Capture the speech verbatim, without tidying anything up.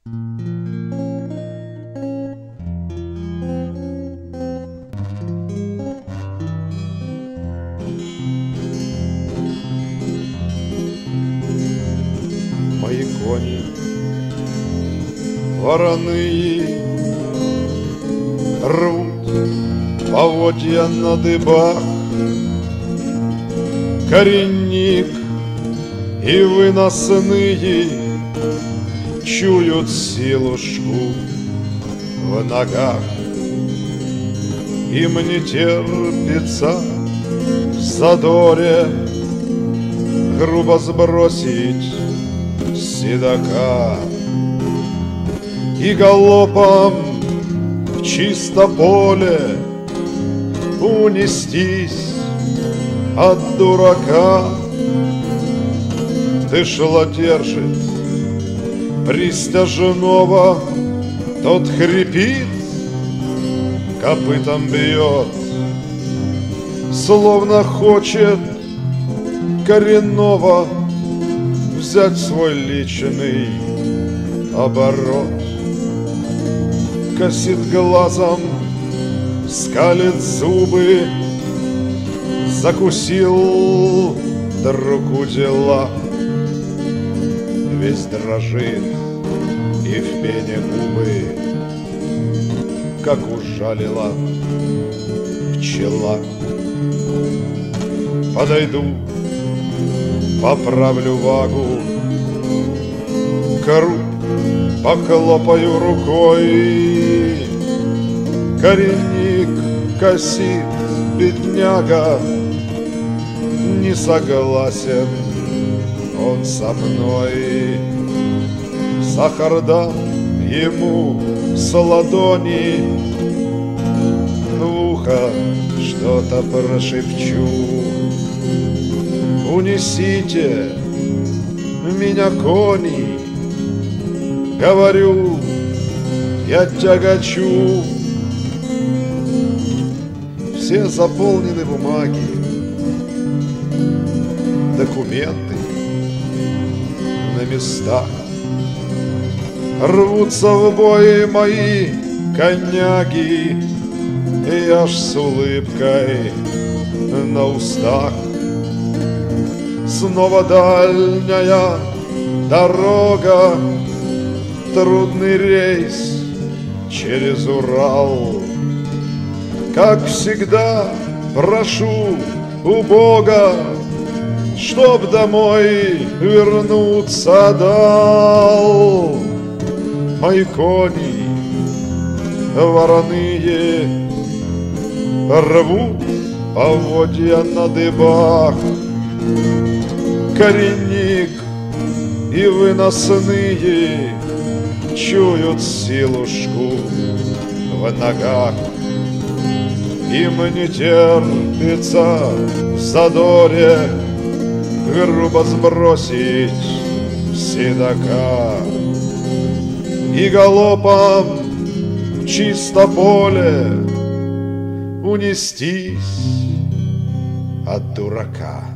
Мои кони вороные рвут поводья на дыбах, коренник и выносные чуют силушку в ногах. Им не терпится в задоре грубо сбросить седока и галопом в чисто поле унестись от дурака. Дышло держит пристяжного, тот хрипит, копытом бьет, словно хочет коренного взять свой личный оборот. Косит глазом, скалит зубы, закусил другу дела. Весь дрожит и в пене губы, как ужалила пчела. Подойду, поправлю вагу, кору похлопаю рукой. Коренник косит, бедняга, не согласен он со мной. Сахар дам ему с ладони, в ухо что-то прошепчу. Унесите меня, кони, говорю, я тягачу. Все заполнены бумаги, документы на местах. Рвутся в бой мои коняги, и аж с улыбкой на устах. Снова дальняя дорога, трудный рейс через Урал. Как всегда прошу у Бога, чтоб домой вернуться дал. Мои кони вороные рвут поводья на дыбах, коренник и выносные чуют силушку в ногах. Им не терпится в задоре грубо сбросить седока и галопом в чисто поле унестись от дурака.